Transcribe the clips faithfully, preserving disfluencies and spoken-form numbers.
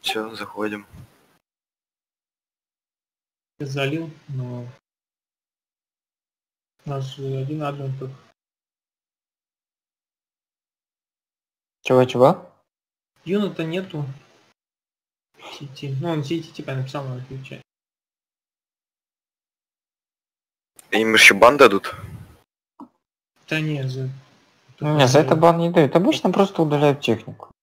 Все, заходим. Залил, но у нас же один админ только. Чего-чего? Юна-то нету в сети. Ну, он в сети типа написал на отвечать. Им еще бан дадут? Да нет, за... Не, за это бан не дают. Обычно просто удаляют технику.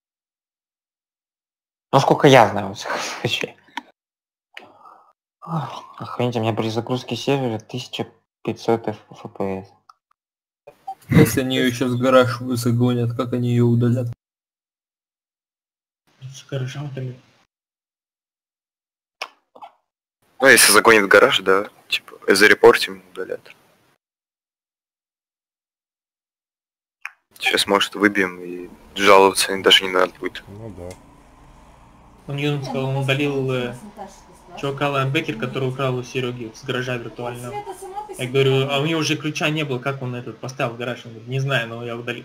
Ну, сколько я знаю, во всяком случае. Охраните, у меня при загрузке сервера тысяча пятьсот эф пи эс. Если они ее сейчас в гараж загонят, как они ее удалят? С гаража удалят. Ну, если загонит в гараж, да, типа, зарепортим, удалят. Сейчас, может, выбьем и жаловаться даже не надо будет. Ну да. Он Юн сказал, он удалил э, чувака Лайнбекер, который украл у Сереги с гаража виртуального. Я говорю, а у него уже ключа не было, как он этот поставил в гараж? Он говорит, не знаю, но я удалил.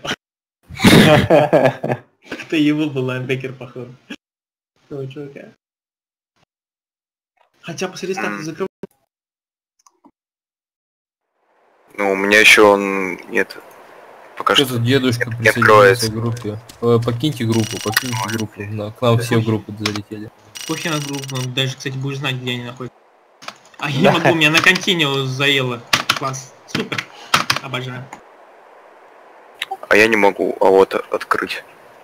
Это его был Лайнбекер, походу. Того чувака. Хотя после рестарта закрыл. Ну, у меня еще он нет. Пока Что что за дедушка не присоединился откроется. к группе? Э, покиньте группу, покиньте группу. На, к нам все в группу залетели. Похер на группу, даже, кстати, будешь знать, где они находятся. А я не могу, меня на континеу заело. Класс. Супер. Обожаю. А я не могу, а вот открыть.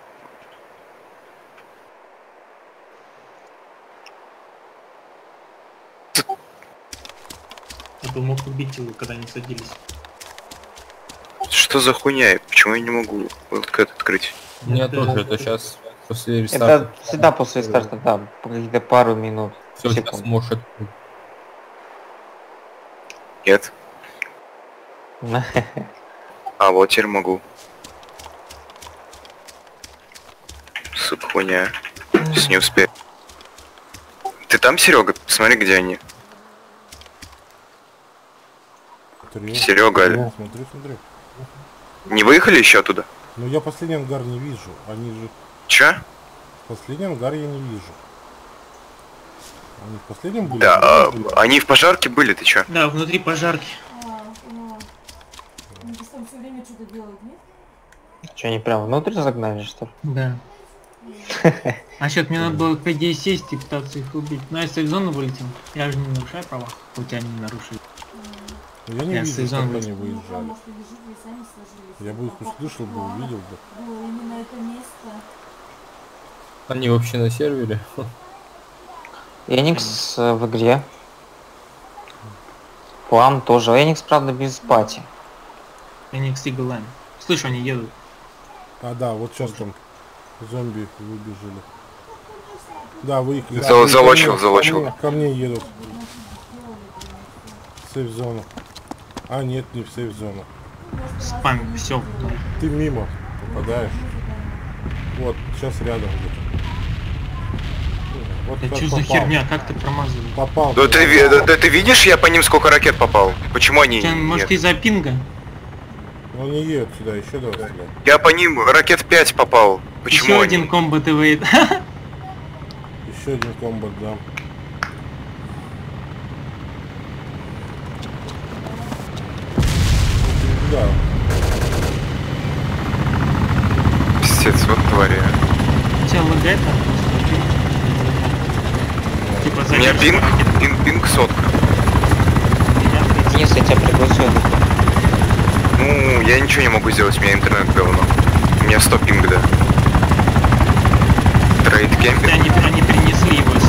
Я бы мог убить его, когда они садились. Что за хуйня? Почему я не могу вот это открыть? У меня Это- тоже это сейчас после рестарта. Это всегда после старта, да, где-то пару минут. Все сейчас секунд. может. Нет. А вот теперь могу. Сука, хуйня. Сейчас не успею. Ты там, Серега? Посмотри, где они. Смотри. Серега, Ну, смотри, смотри. не выехали еще оттуда? Ну я последний ангар не вижу. Они же... Че? Последний ангар я не вижу. Они в последнем были? Да, а, Были? они в пожарке были, ты чё? Да, внутри пожарки. Что, они прям внутрь загнали, что ли? Да. А счет мне надо было, по идее, сесть и пытаться их убить. Но я в зону вылетел. Я же не нарушаю права, хоть они не нарушили. Ну, я не Я вижу, сезон как вышел. они выезжали. Я бы их услышал бы, увидел бы. Они вообще на сервере? Эникс э, в игре. План тоже. Эникс, правда, без пати. Они к Стиглайн. Слышу, они едут. А да, вот сейчас там зомби выбежали. Да, выехали. За- Ко мне, залочил, ко мне, залочил. Ко мне, ко мне едут. В сейф-зону. А, нет, не в сейф-зону. Спам, все. Ты мимо попадаешь. Вот, сейчас рядом где-то. Вот Да как что за попал. херня, как ты промазал? Попал. Да ты, ви- да, да ты видишь, я по ним сколько ракет попал? Почему они Тебя, может, нет? из-за пинга? Он не едет сюда, еще давай стрелять. Я по ним ракет пять попал. Почему Еще они? один комбо ТВ. Еще один комбат, да. Да. Пиздец, вот твари. Тебя лагает там просто? Типа У меня задержка пинг, ракет. пинг, пинг сотка. Меня тридцать. Денис, я тебя пригласил. Ну, я ничего не могу сделать, у меня интернет говно. У меня сто пинг, да. Трейд Они, кемпинг. они перенесли его